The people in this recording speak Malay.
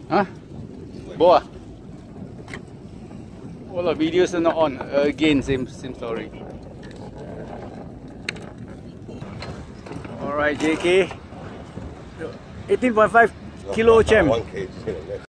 Huh? Boa. All the videos are not on. Again, same story. Alright, JK. 18.5 kilo champ. 1 kg.